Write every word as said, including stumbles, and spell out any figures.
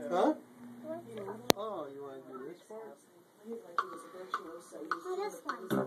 Huh? Oh, you want to do this part? Oh, this one.